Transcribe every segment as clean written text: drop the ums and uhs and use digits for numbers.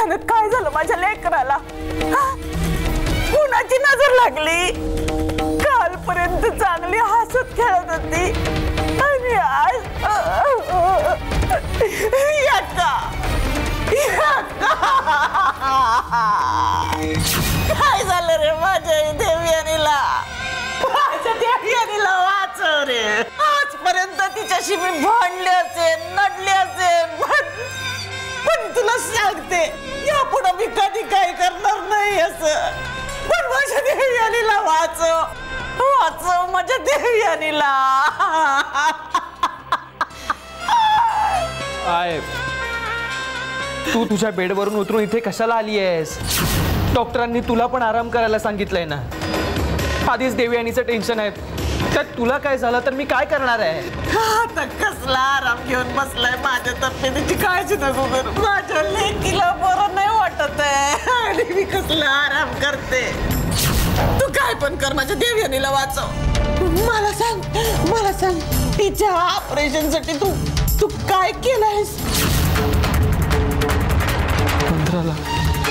अचानक काय झालं माझ्या लेकराला? कुणाची नजर लागली? कालपर्यंत चांगली हसत खेळत होती आणि आज काय झालं रे माझ्या देवयानीला? माझ्या देवयानीला वाचव रे. आजपर्यंत तिच्याशी मी भांडले असेल, नडले असेल, पण तुला सांगते यापुढे मी कधी काय करणार नाही असं. पण माझ्या देवयानीला वाचव, वाचव माझ्या देवयानीला. आय तू तुझ्या बेडवरून उतरून इथे कशाला आली आहेस? डॉक्टरांनी तुला पण आराम करायला सांगितलंय ना. आधीच देवयानीचं टेन्शन आहे, त्यात तुला काय झालं तर मी काय करणार आहे? आता कसला आराम घेऊन बसलाय? माझ्या तब्येतीची काळजी नको करू. माझ्या लेकीला बरं नाही वाटत आहे आणि मी कसला आराम करते. तू काय पण कर, माझ्या देवयानीला वाचव. मला सांग तिच्या ऑपरेशनसाठी तू काय केलंयस? 15 लाख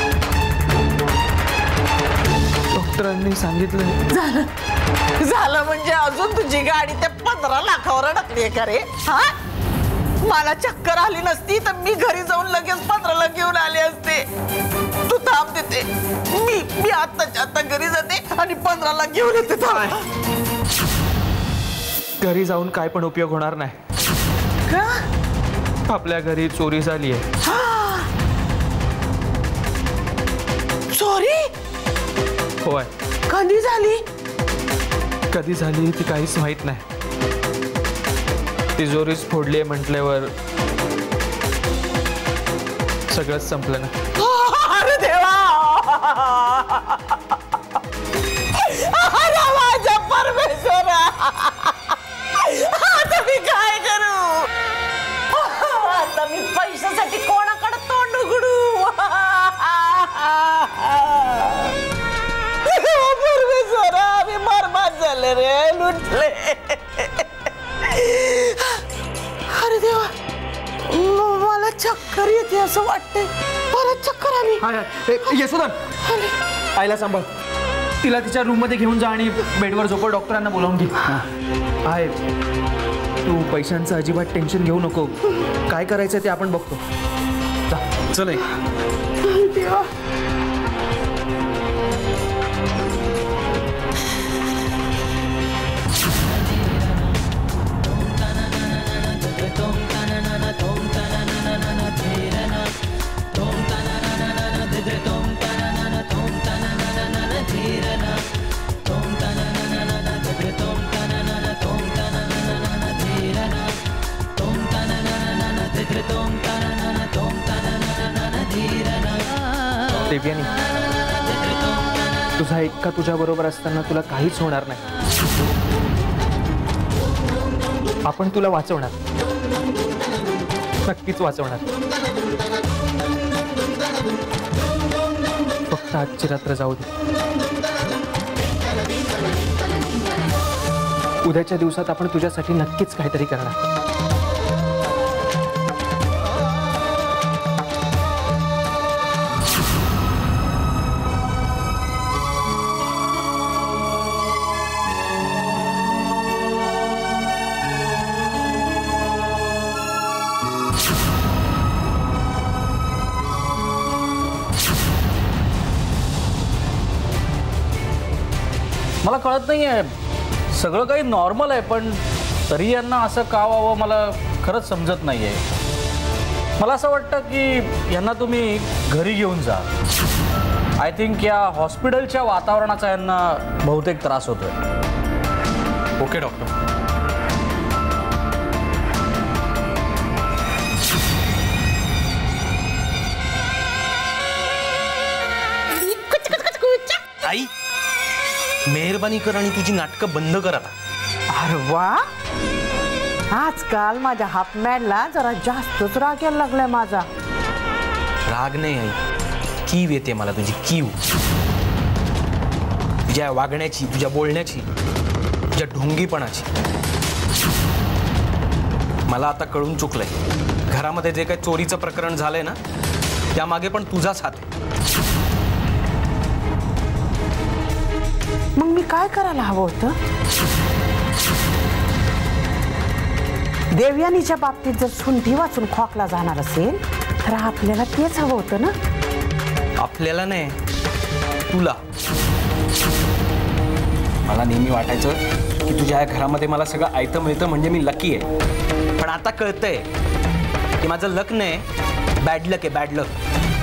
डॉक्टरांनी सांगितलं. झालं म्हणजे अजून तुझी गाडी त्या 15 लाखावर अडकली का रे? हा, मला चक्कर आली नसती तर मी घरी जाऊन लगेच 15 लाख घेऊन आले असते. तू थांब देते, मी आत्ताच्या आता घरी जाते आणि 15 लाख घेऊन येते. घरी जाऊन काय पण उपयोग होणार नाही. का? आपल्या घरी चोरी झाली आहे. चोरी? होय. कधी झाली? कधी झाली ती काहीच माहित नाही. तिजोरीच फोडली म्हटल्यावर सगळंच संपलं ना. अरे देवा, अरे माझ्या परमेश्वरा, आता मी काय करू? आता मी पैशासाठी कोणाकडे तोंड उघडू? परमेश्वरा, मी बरबाद झाले रे, लुटले. अरे देवा, मला चक्कर येते असं वाटतंय. परत चक्कर आली. यशोधर, आईला सांभाळ. तिला तिच्या रूम मध्ये घेऊन जा आणि बेडवर झोपव. डॉक्टरांना बोलावून घे. आहे, तू पैशांचं अजिबात टेन्शन घेऊ नको. काय करायचं ते आपण बघतो. चल. देवा, देवयानी, तुझा एक्का तुझ्या बरोबर असताना तुला काहीच होणार नाही. आपण तुला वाचवणार, नक्कीच वाचवणार. फक्त आजची रात्र जाऊ दे. उद्याच्या दिवसात आपण तुझ्यासाठी नक्कीच काहीतरी करणार. मला कळत नाहीये, सगळं काही नॉर्मल आहे पण तरी यांना असं का व्हावं मला खरंच समजत नाहीये. मला असं वाटतं की यांना तुम्ही घरी घेऊन जा. आय थिंक या हॉस्पिटलच्या वातावरणाचा यांना बहुतेक त्रास होतोय. Okay doctor. आई, मेहरबानी कर आणि तुझी नाटकं बंद कर आता. अरे वा, आजकाल माझ्या हाफमॅनला जरा जास्तच राग यायला लागलाय माझा. राग नाही आई, कीव येते मला तुझी कीव. तुझ्या वागण्याची, तुझ्या बोलण्याची, तुझ्या ढोंगीपणाची. मला आता कळून चुकलंय. घरामध्ये जे काही चोरीचं प्रकरण झालंय ना त्यामागे पण तुझाच हात आहे. मग मी काय करायला हवं होतं? देवयानीच्या बाबतीत जर सुंठी वाचून खोकला जाणार असेल तर आपल्याला तेच हवं होतं ना. आपल्याला नाही, तुला. मला नेहमी वाटायचं की तुझ्या या घरामध्ये मला सगळं आयतं मिळतं म्हणजे मी लकी आहे. पण आता कळतंय की माझं लक नाही, बॅड लक आहे, बॅड लक.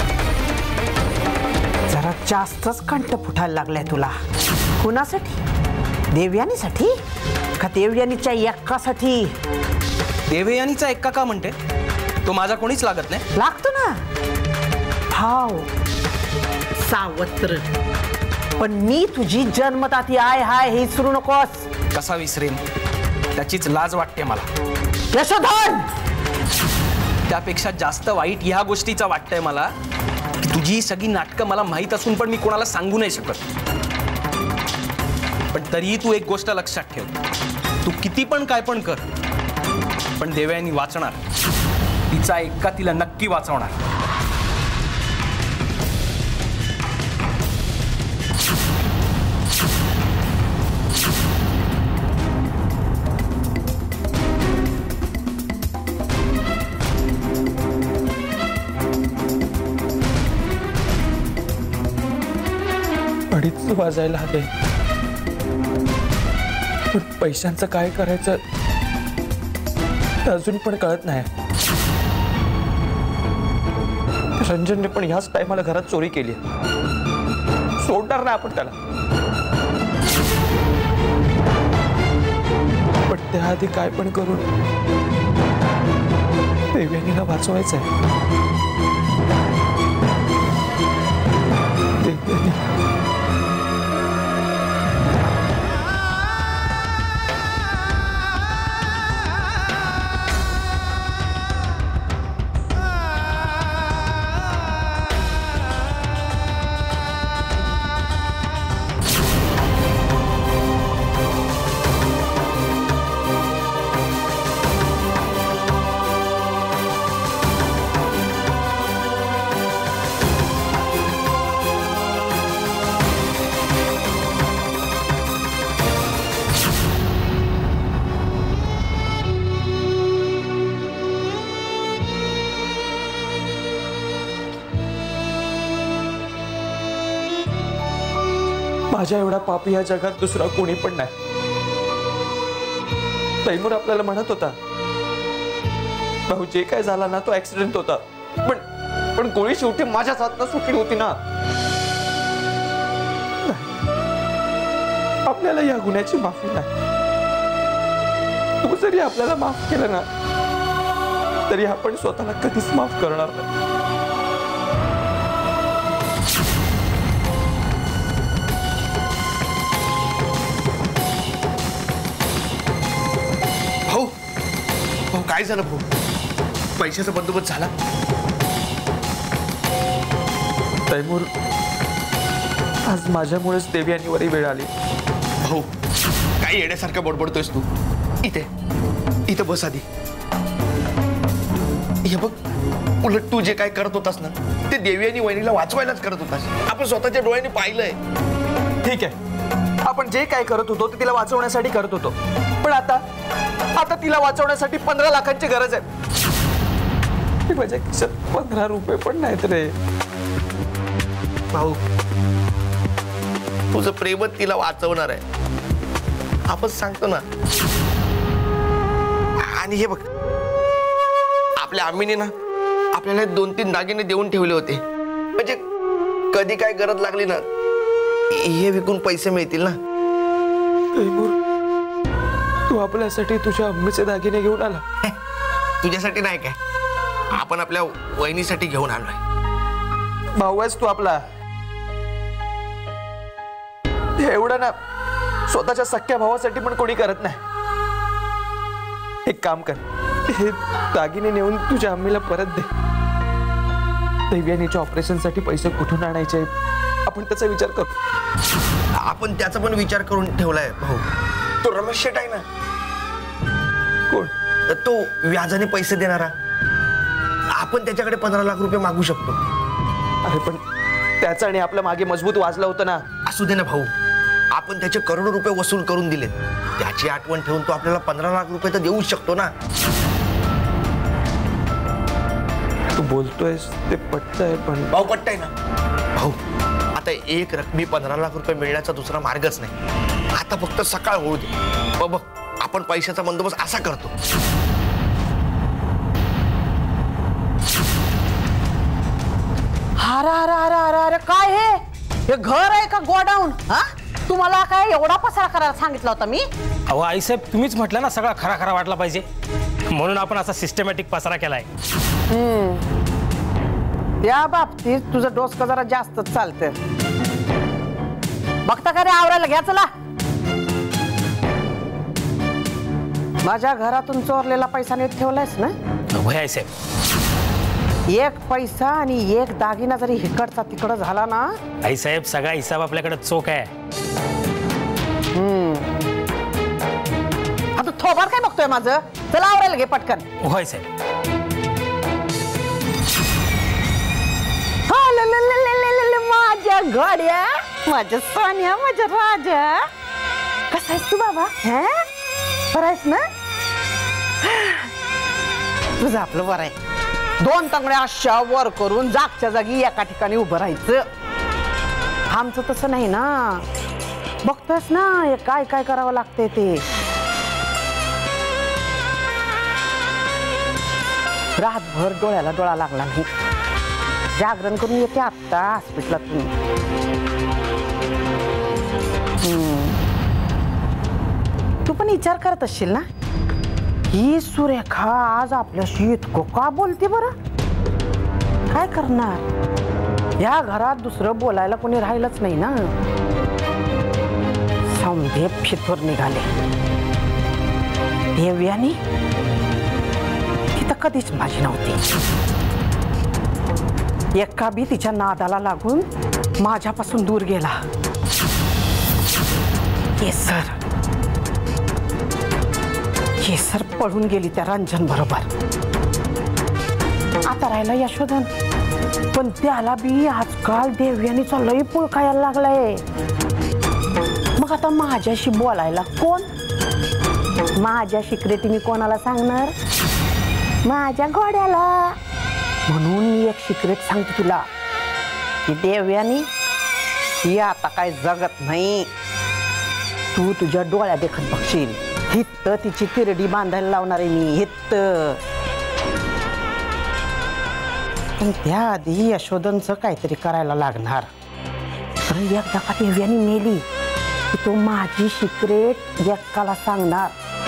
जरा जास्तच कंठ फुटायला लागलाय तुला. कुणासाठी? देवयानीसाठी का देवयानीच्या एक्कासाठी? देवयानीचा एक्का का म्हणते? तो माझा कोणीच लागत नाही. लागतो ना भाव, सावत्र. पण मी तुझी जन्मदाती आय हाय हे विसरू नकोस. कसा विसरेन? त्याचीच लाज वाटते मला. यशोधन, त्यापेक्षा जास्त वाईट ह्या गोष्टीचा वाटतंय मला की तुझी सगळी नाटकं मला माहीत असून पण मी कोणाला सांगू नाही शकत. पण तरीही तू एक गोष्ट लक्षात ठेव, तू किती पण काय पण कर, पण देवयानी वाचणार. तिचा एक्का तिला नक्की वाचवणार. अडीच वाजायला हवे, पण पैशांचं काय करायचं अजून पण कळत नाही. रंजनने पण ह्याच टायमाला घरात चोरी केली. सोडणार नाही आपण त्याला. पण त्याआधी काय पण करून देवयानीला वाचवायचं आहे. देवयानी माझ्या एवढा पापी या जगात दुसरा कोणी पण नाही. तैमूर आपल्याला म्हणत होता, भाऊ जे काय झाला ना तो ऍक्सिडेंट होता, पण गोळी शेवटी माझ्याच हातनं सुटली होती ना. आपल्याला या गुन्ह्याची माफी नाही. तू जरी आपल्याला माफ केलं ना तरी आपण स्वतःला कधीच माफ करणार नाही. भाऊ काय झालं भाऊ? पैशाचा बंदोबस्त झाला? तैमूर, आज माझ्यामुळेच देवयानीवरही वेळ आली. भाऊ काय येण्यासारखं बडबडतोयस तू? इथे बस आधी. हे बघ, उलट तू जे काय करत होतास ना ते देवयानी वहिनीला वाचवायलाच करत होतास. आपण स्वतःच्या डोळ्यांनी पाहिलंय. ठीक आहे, आपण जे काय करत होतो ते तिला वाचवण्यासाठी करत होतो. पण आता तिला वाचवण्यासाठी 15 लाखांची गरज आहे. माझ्या खिशात 15 रुपये पण नाहीत रे. भाऊ तुझं प्रेमच तिला वाचवणार आहे, आपण सांगतो ना. आणि हे बघ, आपल्या आम्हीने ना आपल्याला 2-3 दागिने देऊन ठेवले होते, म्हणजे कधी काय गरज लागली ना हे विकून पैसे मिळतील ना. तैमूर, तू आपल्यासाठी तुझ्या अम्मीचे दागिने घेऊन आला? तुझ्यासाठी नाही काय, आपण आपल्या वहिनीसाठी घेऊन आलोय. भाऊ आहेस तू आपला. एवढं ना स्वतःच्या सख्या भावासाठी पण कोणी करत नाही. एक काम कर, हे दागिने नेऊन तुझ्या अम्मीला परत दे. देवयानीच्या ऑपरेशनसाठी पैसे कुठून आणायचे आपण त्याचा विचार करू. आपण त्याचा पण विचार करून ठेवलाय भाऊ. तो रमेश शेट आहे ना, कोण? तो व्याजाने पैसे देणारा. आपण त्याच्याकडे 15 लाख रुपये मागू शकतो. अरे पण त्याचं आणि आपल्या मागे मजबूत वाजलं होतं ना. असू दे ना भाऊ, आपण त्याचे करोडो रुपये वसूल करून दिलेत. त्याची आठवण ठेवून तो आपल्याला 15 लाख रुपये तर देऊच शकतो ना. तू बोलतोयस ते पटतंय पण. भाऊ पटतंय ना भाऊ. आता एक रकमी 15 लाख रुपये मिळण्याचा दुसरा मार्गच नाही. आता फक्त सकाळ होऊ दे. बघ आपण पैशाचा बंदोबस्त असा करतो. अरे अरे अरे अरे अरे काय हे घर आहे का गोडाऊन? हा, तुम्हाला काय एवढा पसारा करायला सांगितला होता मी? अहो आईसाहेब, तुम्हीच म्हटलं ना सगळा खरा खरा वाटला पाहिजे, म्हणून आपण असा सिस्टमॅटिक पसारा केलाय. या बाबतीत तुझं डोसकं जरा जास्तच चालतं. बघता का रे, आवरायला घ्या चला. माझ्या घरातून चोरलेला पैसा नीट ठेवलायस ना? होय आईसाहेब. एक पैसा आणि एक दागिना जरी हिकडचा तिकडं झाला ना. आईसाहेब, सगळा हिसाब आपल्याकडे चोख आहे. आता थोबार काय बघतोय माझं? चला आवरायला घे पटकन. होय साहेब. माझ्या गाड्या, माझ्या सोन्या, माझ्या राजा. कसा आहेस तू बाबा? बरं आहेस ना? तुझं आपलं बरं आहे. 2 तांगड्या अशा वर करून जागच्या जागी एका ठिकाणी उभं राहायचं. आमचं तसं नाही ना. बघतोयस ना हे काय काय करावं लागतंय ते. रातभर डोळ्याला डोळा लागला नाही. जागरण करून येते आत्ता हॉस्पिटलातून. तू पण विचार करत असशील ना, ही सुरेखा आज आपल्याशी इतकं का बोलते बरं? काय करणार, या घरात दुसरं बोलायला कोणी राहिलंच नाही ना. समधे फितवर निघाले. देवयानी ती तर कधीच माझी नव्हती. एका बी तिच्या नादाला लागून माझ्यापासून दूर गेला. केसर पळून गेली त्या रंजन बरोबर. आता राहिला यशोधन, पण त्याला बी आजकाल देवयानीचा लई पुळ खायला लागलाय. मग आता माझ्याशी बोलायला कोण? माझ्या सिक्रेट मी कोणाला सांगणार? माझ्या घोड्याला. म्हणून मी एक सिक्रेट सांगते तुला की देवयानी ही आता काय जगत नाही. तू तुझ्या डोळ्या देखत बघशील. हित्त तिची तिरडी बांधायला लावणार आहे मी. हित्त. पण त्याआधी यशोधनचं काहीतरी करायला लागणार. कारण एकदा का देवयानी मेली की तो माझी सिक्रेट एकाला सांगणार.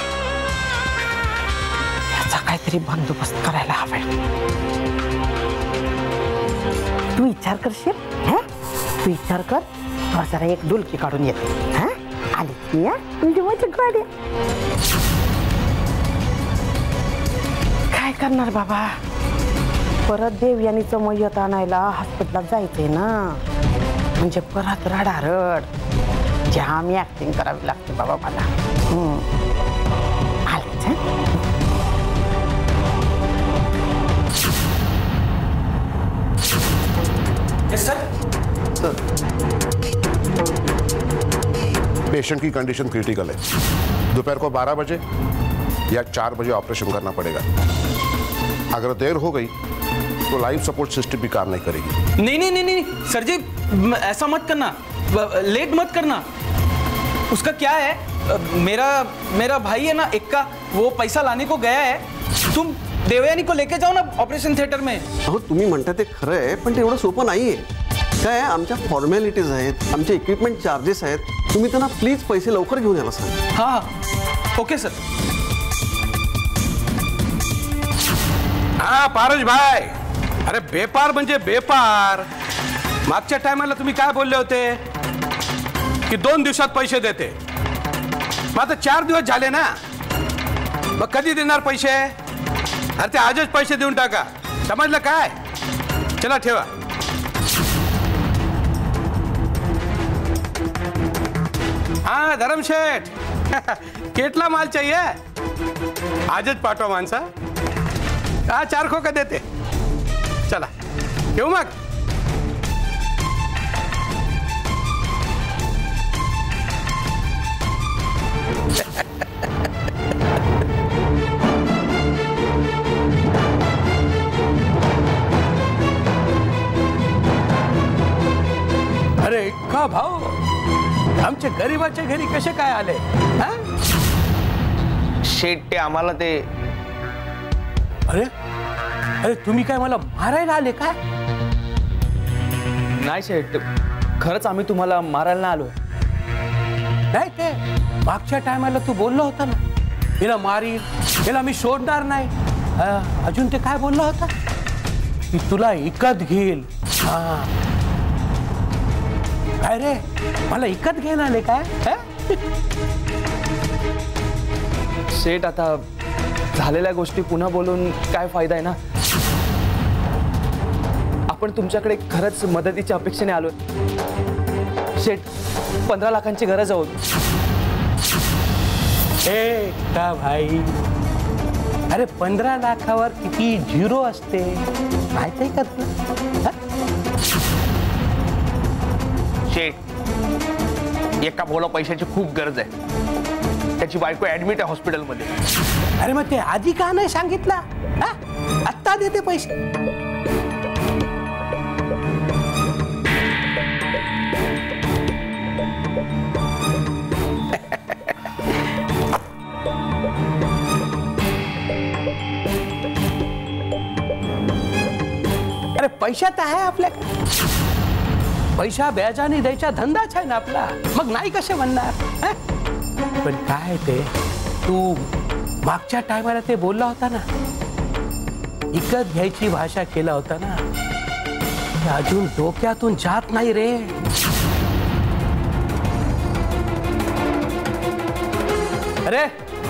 त्याचा काहीतरी बंदोबस्त करायला हवाय. तू विचार करशील? तू विचार कर. जरा एक डुलकी काढून येते. आली ती माझ्या गाड्या. काय करणार बाबा, परत देवयानीचं मयत आणायला हॉस्पिटलात जायचंय ना. म्हणजे परत रडारड जाम ऍक्टिंग करावी लागते बाबा मला. आलीच. सर, पेशेंट की कंडीशन क्रिटिकल है. दोपहर को 12 बजे या 4 बजे ऑपरेशन करना पड़ेगा. अगर देर हो गई तो लाइफ सपोर्ट सिस्टम भी काम नहीं करेगी. नहीं नहीं नहीं नहीं सर जी, ऐसा मत करना. लेट मत करना. उसका क्या है, मेरा भाई है ना एक्का, वो पैसा लाने को गया है. तुम देवयानी को लेके जाओ ना ऑपरेशन थिएटर में. अहो तुम्ही म्हणता ते खरं आहे, पण ते एवढं सोपं नाहीये. काय आमच्या फॉर्मॅलिटीज आहेत, आमचे इक्विपमेंट चार्जेस आहेत. तुम्ही त्यांना प्लीज पैसे लवकर घेऊन यायला सांगा. हाँ ओके सर. हाँ पारस भाई, अरे बेपार म्हणजे बेपार. मागच्या टायमाला तुम्ही काय बोलले होते की 2 दिवसात पैसे देते. मग आता 4 दिवस झाले ना, मग कधी देणार पैसे? अरे ते आजच पैसे देऊन टाका. समजलं काय? चला ठेवा. हाँ धर्मशेठ, केटला माल चाहिए? आजच पाठवा माणसा. हा 4 खोका देते. चला येऊ मग. हा भाऊ आमच्या गरीबाच्या घरी कसे काय आले हा? शेठ ते आम्हाला ते अरे अरे तुम्ही काय मला मारायला आले काय? नाही शेठ, खरंच आम्ही तुम्हाला मारायला नाही आलोय. नाही ते मागच्या टायमाला तू बोलला होता ना, हिला मारील, हिला मी सोडणार नाही. अजून ते काय बोलला होता की तुला इकत घेईल. हा काय रे, मला इकत घ्यायला आले काय? शेठ आता झालेल्या गोष्टी पुन्हा बोलून काय फायदा आहे ना. आपण तुमच्याकडे खरंच मदतीच्या अपेक्षेने आलोय. शेठ 15 लाखांची गरज आहोत. ए का भाई, अरे 15 लाखावर किती झिरो असते माहिती आहे का तुला? शेठ एका भाऊला पैशाची खूप गरज आहे, त्याची बायको ऍडमिट आहे हॉस्पिटलमध्ये. अरे मग ते आधी का नाही सांगितला? आत्ता देते पैसे. अरे पैसा तर आहे आपल्याकडे, पैसा व्याजाने द्यायचा धंदाच आहे ना आपला, मग नाही कसे म्हणणार? पण काय ते तू मागच्या टायमाला ते बोलला होता ना, इकत घ्यायची भाषा केला होता ना, ते अजून डोक्यातून जात नाही रे. अरे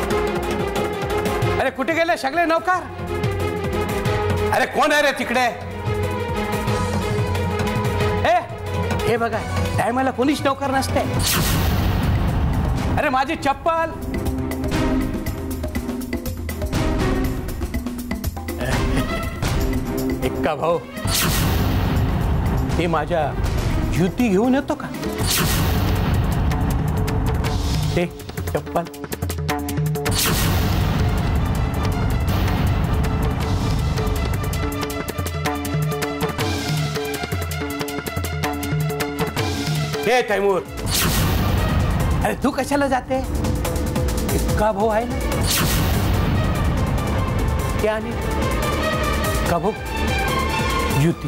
अरे कुठे गेले सगळे नौकर? अरे कोण आहे रे तिकडे? हे बघा टायमाला कोणीच नौकर नसते. अरे माझी चप्पल. एक्का भाऊ, हे माझ्या जुती घेऊन येतो का? ते चप्पल. हे तैमूर, अरे तू कशाला जाते? इतका भाऊ आहे ना, क्या नाही का भाऊ? युती.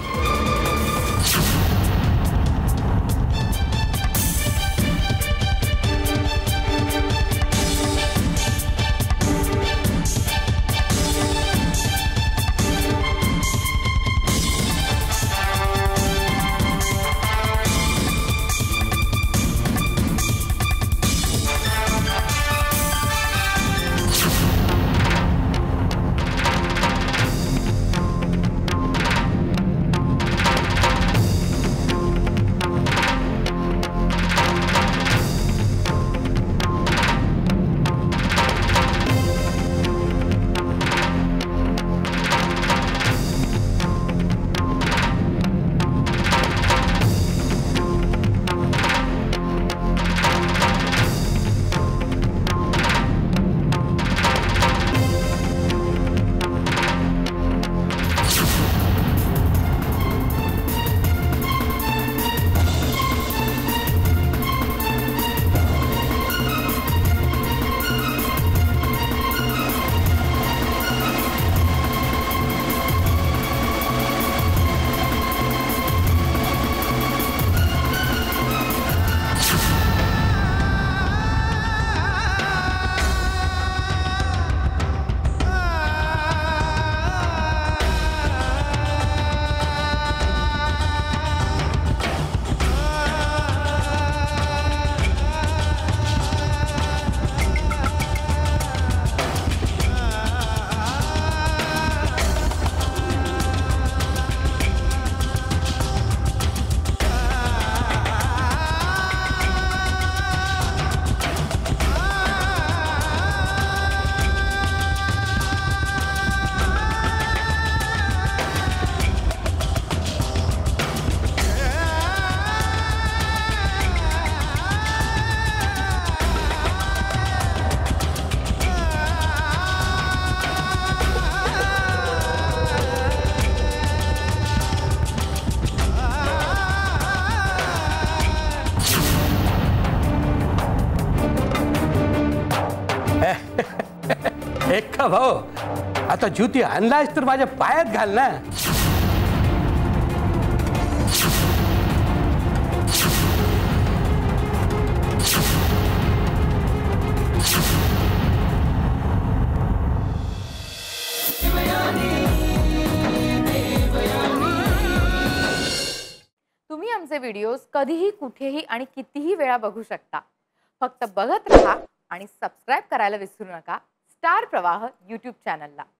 भाऊ आता ज्योती आणलायस तर माझ्या पायात घाल ना. तुम्ही आमचे व्हिडिओज कधीही कुठेही आणि कितीही वेळा बघू शकता. फक्त बघत राहा आणि सबस्क्राईब करायला विसरू नका स्टार प्रवाह YouTube चॅनलला.